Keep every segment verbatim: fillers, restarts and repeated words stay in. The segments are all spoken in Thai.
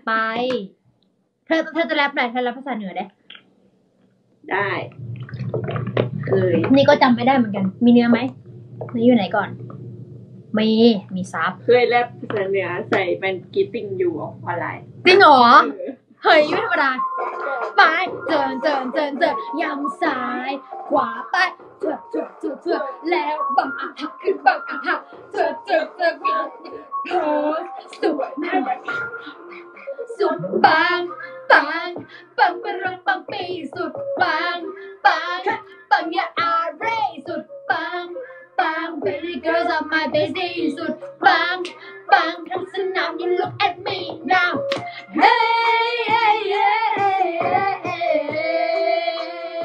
ไปเธอเธอจะแรปไหนเธอแรปภาษาเหนือได้ได้เคยนี่ก็จำไม่ได้เหมือนกันมีเนื้อไหมนี่อยู่ไหนก่อนมีมีซับเคยแรปภาษาเหนือใส่เป็นกีตติ้งอยู่ออนไลน์จริงเหรอเฮ้ยไม่ธรรมดาไปเจินเจินเจินเจินยำซ้ายขวาไปเจือเจือเจือเจือแล้วบังอาทักขึ้นบังอาทักเจือเจือเจือโพสสวยมากสุดปังปังปังเป็นรังปังปีสุดปังปังปังอย่าอาเร่สุดปังปัง Pretty girls are my baby สุดปังปังทั้งสนาม You look at me now Hey hey hey hey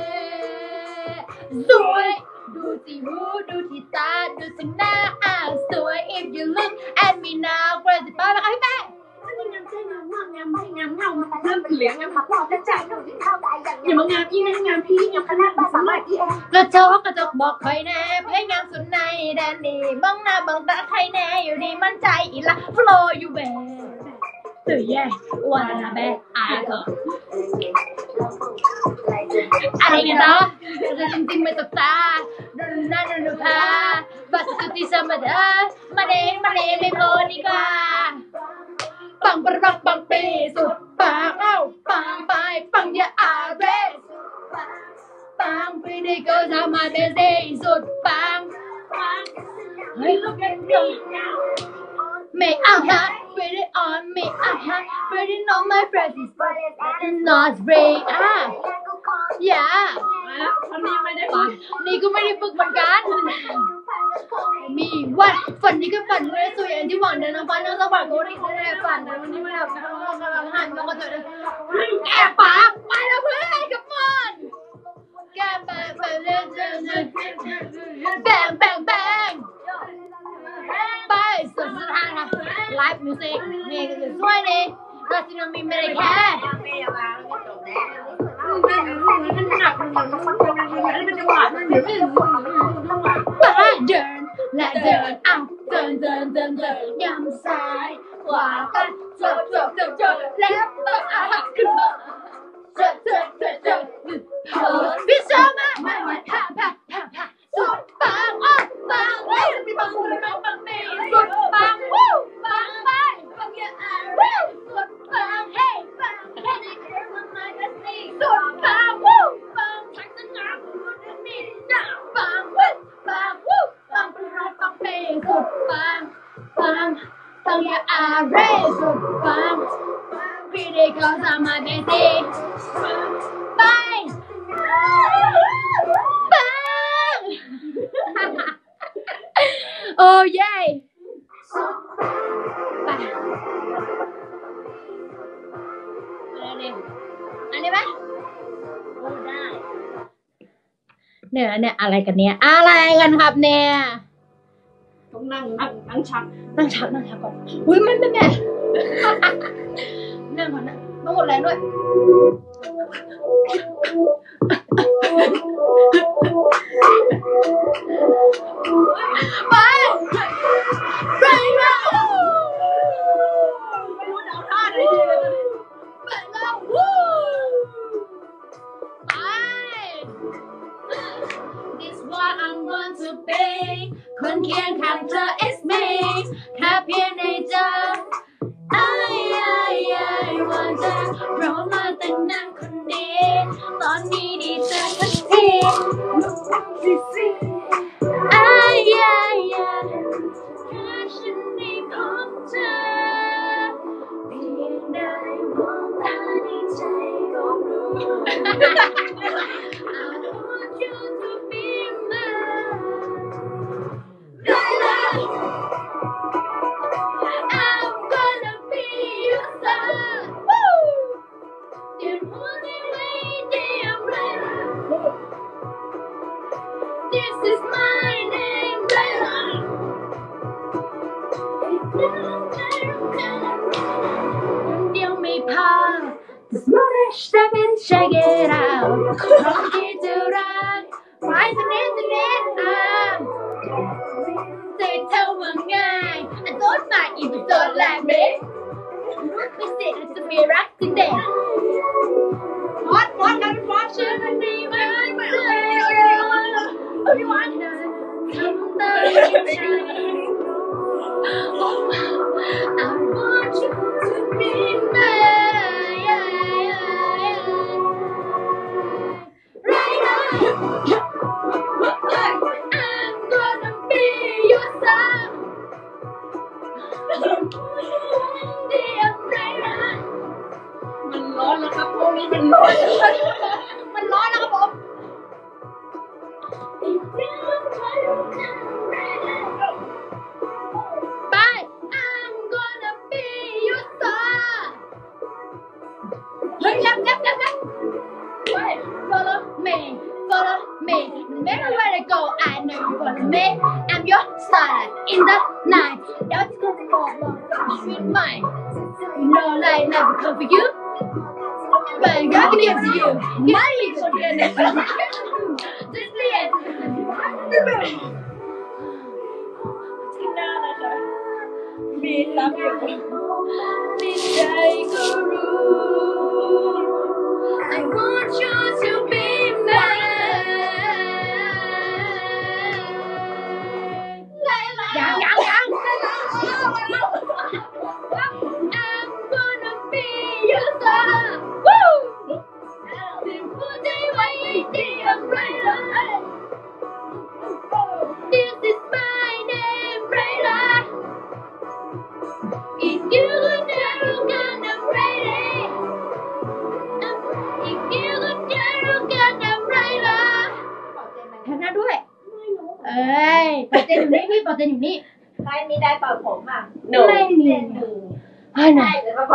สวยดูที่หูดูที่ตาดูที่หน้าอ่ะสวย If you look at me now กระสิบป้าไปค่ะพี่แป้งเริ่มเป็นเหลืองแล้วค่ะพ่อจะจ่ายเท่าที่เท่าได้อย่างอย่ามางานพี่นะงานพี่ยังขนาดสามารถอีแอกระจกกระจกบอกใครแน่พยายามสุดในแดนดีบังหน้าบังตาใครแน่อยู่ดีมั่นใจอีละ Flow you back ตื่นแย่วันละแบกอายเถอะอะไรเนี่ยจ๊ะจะจริงๆไม่ตกตาดูหน้าดูพาบัสตุติสมาดามาเดนมาเดนไม่โกดีกว่าปังปังปังปังปีสุดปังเอ้าปังไปปังอย่าอาเรสปัง Pretty girls are my baby สุดปังเฮ้ย look at me now me aha pretty on me aha pretty on my friends is not free อ่ะอย่าวันนี้ไม่ได้ฝึกนี่ก็ไม่ได้ฝึกเหมือนกันมีวันฝันนี้ก็ฝันไม่ได้สวยอย่างที่หวังเดินน้ำฟ้าน้ำสว่างก็ได้แค่ฝันแต่วันนี้ไม่ได้กำลังกำลังหันก็เจอแกปากไปแล้วเพื่อนกับมันแกปากไปเรื่อยๆแบงแบงแบงไปสุดสุดท้ายนะไลฟ์มิวสิกนี่ก็จะสวยดีราชินีมีไม่ได้แค่ไปเดินและเดินอ่ะเดินเดินเดินเดินยำซ้ายขวาไปเจอเจอเจอเจอแล้วก็อ่ะขึ้นมาเจอเจอเจอเจอพี่ชอบมากไม่ไหวผ่าผ่าผ่าผ่าสุดปังอ๋อปังเฮ้ยมีบางคนเลยปังเมย์สุดปังวู้ปังไปปังอย่าอ่ะวู้สุดปังเฮ้ปังแค่นี้เองมันไม่ได้สิสุดปังวู้ปังทั้งสนามรู้ได้มีจ้าปังวู้ปังวู้ปังเป็นรถปังเมย์สุดปังปังปังอย่าอ่ะเร่สุดปังPretty girls are my baby ไปปังโอ้เย่ไปอันนี้อันนี้ไหมโอ้ได้เนี่ยเนี่ยอะไรกันเนี่ยอะไรกันครับเนี่ยต้องนั่งนั่งชักนั่งชักนั่งชักก่อนอุ้ยมันเป็นแบบนั่งก่อนนะต้องหมดแรงด้วยไปไปแล้วไม่รู้จะเอาท่าไหนดีเลยตอนนี้ไปแล้ววู้ไป This what I'm going to be คนเคียงข้างเธอ is me แค่เพียงในใจไอ้ไอ้ไอ้ว่าจะรอมาแต่นั่งคนเดียวตอนนี้ดีใจสักทีไอ้ไอ้ไอ้แค่ฉันได้พบเธอเพียงได้มองตาในใจก็รู้ I want you to be mine I'm gonna be your son Woo The only lady umbrella This is my name Bella เดียวไม่พอ The smallest step and check it out พร้อมที่จะรักไว้จะเน้นจะเน้นอ่ะใจเธอว่าง่าย I don't mind if you don't like me ไม่เสร็จจะมีรักจริงเด็กฟอสฟอสกันฟอสเชื่อมันดีไหมไม่เลยพี่วานทำได้ใช่ I want you to be mine right now I'm gonna be your son มันร้อนแล้วครับพวกนี้มันร้อนมันร้อนแล้วครับผมไป I'm gonna be your star เฮ้ยแรปแรปแรปแรปไป follow me follow me no matter where I go I know you follow me I'm your star in the night that's gonna go along with mine you know like never come for you but I'm gonna give to you my little goodness just the end ที่หน้านะคะมีซับอยู่ไม่ใจก็รู้ I want you to be mine ยังยังยัง I'm gonna be your star Woo ที่พูดได้ไว้ที่อะไรเลย This is my name right now If you could never gonna write it If you could never gonna write it แทนหน้าด้วยเอ้ยปอเจนอยู่นี่พี่ปอเจนอยู่นี่ใครมีได้เป่าผมอ่ะไม่มีเฮ้ยหน่อย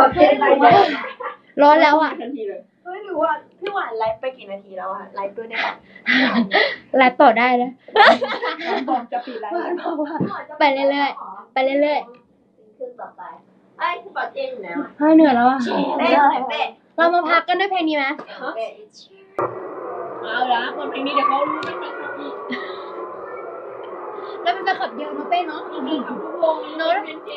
ร้อนแล้วอ่ะทันทีเลยเฮ้ยหรือว่าพี่หวานไลฟ์ไปกี่นาทีแล้วอ่ะไลฟ์ด้วยได้ไหมไลฟ์ต่อได้นะบอกจะปิดไลฟ์ไปเรื่อยๆไปเรื่อยๆขึ้นต่อไปไอ้พี่ปอเจนอยู่แล้วอ่ะเฮ้ยเหนื่อยแล้วอ่ะเป๊ะเรามาพักกันด้วยเพลงนี้ไหมเอาละคนเพลงนี้เดี๋ยวเขารู้ไม่ติดอีกแล้วเป็นแฟนคลับเยอะเนาะเป้เนาะอีกวงเนาะ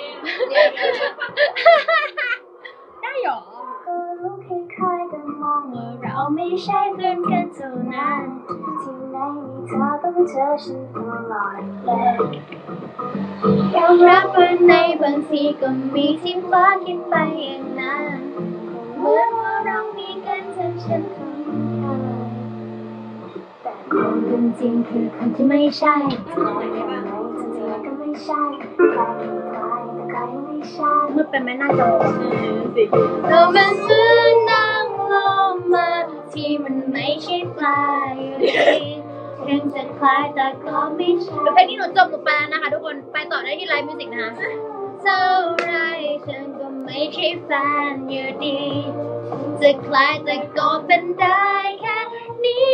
ได้หรอก็รู้คล้ายๆกันมองว่าเราไม่ใช่เพื่อนกันเท่านั้นที่ไหนมีเธอต้องเจอฉันตลอดเลยยอมรับว่าในบางทีก็มีที่ฟ้าคิดไปอย่างนั้นเหมือนว่าเรามีกันจนฉันทนได้แต่ความเป็นจริงคือคนที่ไม่ใช่ก็ไม่ใช่ใครใครแต่ใครไม่ใช่มืดเป็นไม่น่าจะเรามันเหมือนนางโลมาที่มันไม่ใช่ปลายถึงจะคล้ายแต่ก็ไม่ใช่เพลงนี้หนูจบลงไปแล้วนะคะทุกคนไปต่อได้ที่ไลฟ์มิวสิกนะคะเท่าไรฉันก็ไม่ใช่แฟนอยู่ดีจะคล้ายแต่ก็เป็นได้แค่นี้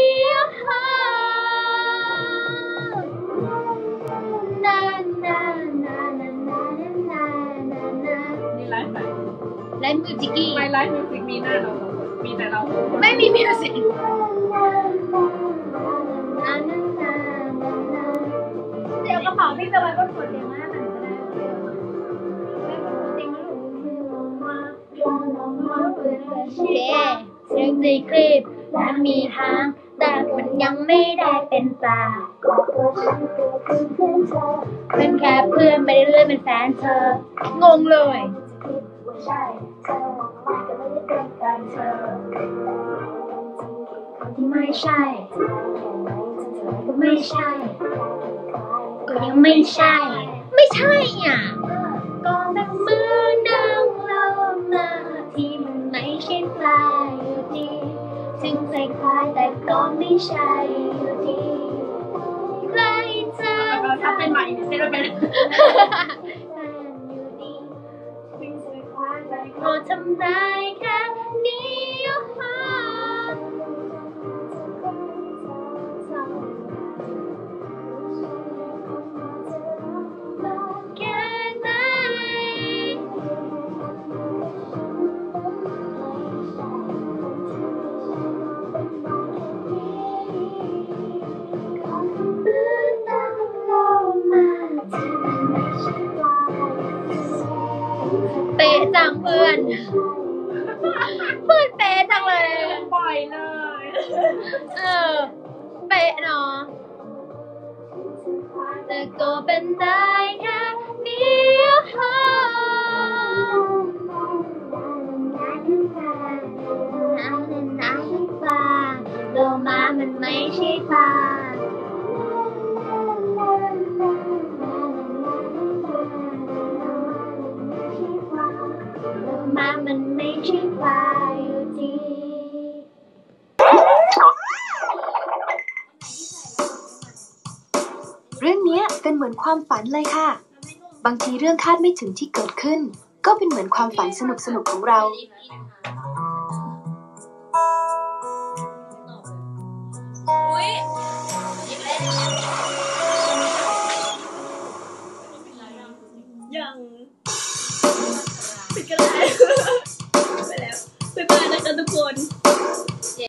นานานานานานานานานี่ไลฟ์ไหนไลฟ์มิวสิกกี้ไม่ไลฟ์มิวสิกมีหน้าเรามีแต่เราไม่มีมิวสิกเดี๋ยวกระเป๋าพี่ไปไว้บนขวดเดียวมากมันจะได้โอเคเสียงตีคลิปและมีหางแต่มันยังไม่ได้เป็นปลาเป็นแค่เพื่อนไม่ได้เลื่อนเป็นแฟนเธองงเลยที่ไม่ใช่ก็ไม่ใช่ก็ยังไม่ใช่ไม่ใช่อ่ะก็เป็นมือนางเรามาที่มันไม่ใช่ปลายอยู่ดีถึงใจคล้ายแต่ก็ไม่ใช่อยู่ดีใกล้เธอเราทำเป็นใหม่ให้เราเป็นอยู่ดีถึงใจคล้ายแต่ก็ทำได้แค่นี้เป๊ะจังเพื่อนจังเลยปล่อยเลยเออเป๊ะเนาะแต่ก็เป็นได้แค่เดียวพอโลมามันไม่ใช่ปลาโลมามันไม่ใช่ปลาอยู่ดีเรื่องนี้เป็นเหมือนความฝันเลยค่ะบางทีเรื่องคาดไม่ถึงที่เกิดขึ้นก็เป็นเหมือนความฝันสนุกๆของเรา